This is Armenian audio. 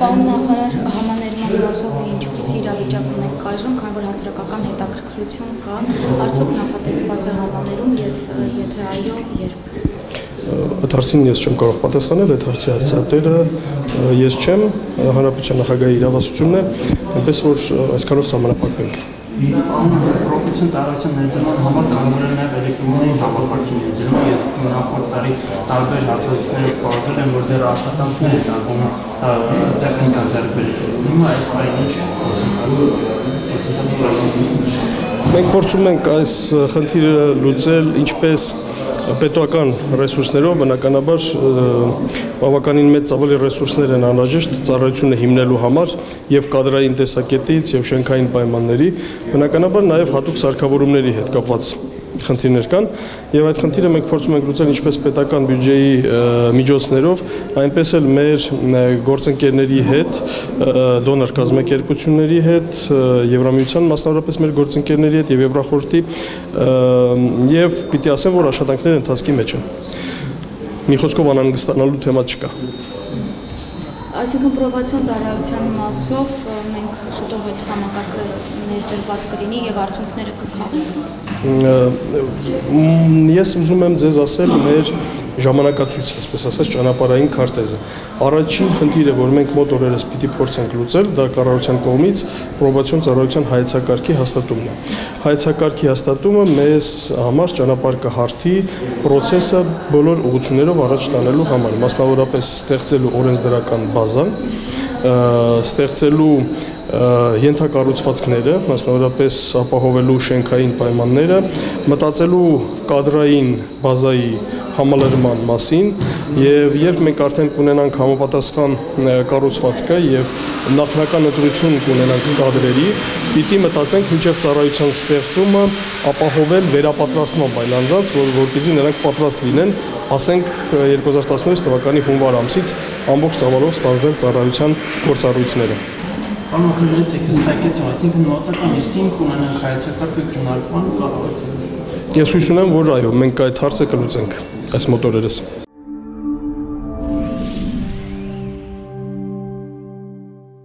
Պարոն նախարար, համաներման մասով ինչպիսի իրավիճակում եք այժմ, քանի որ հասարակական հետաքրքրություն կա, արդյոք նախատեսված է համաներում եւ եթե այո, երբ։ Այդ հարցին ես չեմ կարող պատասխանել, այդ հարցի հասցեատերը ես չեմ, Հանրապետության նախագահի իրավասությունն է, այնպես որ այսքանով սահմանափակվենք։ Պրոֆեսիոն ծառայության ներդրման համար կարող է նաև էլեկտրոնային համակարգի ներդրումը։ Ես նախորդ տարի տարբեր հարցազրույցներով պարզել եմ, որ դեռ աշխատանքներ են տարվում տեխնիկան ձեռք բերելու։ Հիմա այս ինչ մենք փորձում ենք այս խնդիրը լուծել ինչպես պետական ռեսուրսներով, բնականաբար բավականին մեծ ծավալի ռեսուրսներ են անհրաժեշտ ծառայությունը հիմնելու համար եւ կադրային տեսակետից եւ շենքային պայմանների, բնականաբար նաեւ հատուկ սարքավորումների հետ կապված խնդիրներ կան եւ այդ խնդիրը մենք փորձում ենք լուծել ինչպես պետական բյուջեի միջոցներով, այնպես էլ մեր գործընկերների հետ, դոնոր կազմակերպությունների հետ, Եվրամիության մասնավորապես մեր գործընկերների հետ եւ Եվրախորհրդի եւ պիտի ասեմ, որ աշխատանքները ընթացքի մեջ են։ Մի խոսքով անհանգստանալու թեմա չկա։ Այսինքն պրոբացիոն ծառայության մասով մենք շուտով այդ համակարգը ներդրված կլինի եւ արդյունքները կքավենք։ Ես ուզում եմ ձեզ ասել մեր ժամանակացույցը, այսպես ասած, ճանապարհային քարտեզը։ Առաջին խնդիրը, որ մենք մոտ օրերս պիտի փորձենք լուծել, դա կառավարության կողմից պրոբացիոն ծառայության հայեցակարգի հաստատումն է։ Հայեցակարգի հաստատումը մեզ համար ճանապարհ կհարթի process-ը բոլոր ուղղություններով առաջ տանելու համար, մասնավորապես ստեղծելու օրենսդրական բազան, ստեղծելու ենթակառուցվածքները, մասնավորապես ապահովելու շենքային պայմանները, մտածելու կադրային բազայի համալրման մասին եւ երբ մենք արդեն կունենանք համապատասխան կառուցվածքը եւ նախնական ընտրություն կունենանք կադրերի, պիտի մտածենք մինչեւ ծառայության ստեղծումը ապահովել վերապատրաստման այլանդած, որպեսզի նրանք պատրաստ լինեն, ասենք 2016 թվականի հունվար ամսից ամբողջ ծավալով ստանձնել ծառայության գործառույթները։ Անօգնելից եք հստակեցում, այսինքն մոտակա նիստին կունենանք հայեցակարգը քննարկման կառավարության։ Ես հույս ունեմ, որ այո, մենք այդ հարցը կլուծենք այս մոտ օրերս։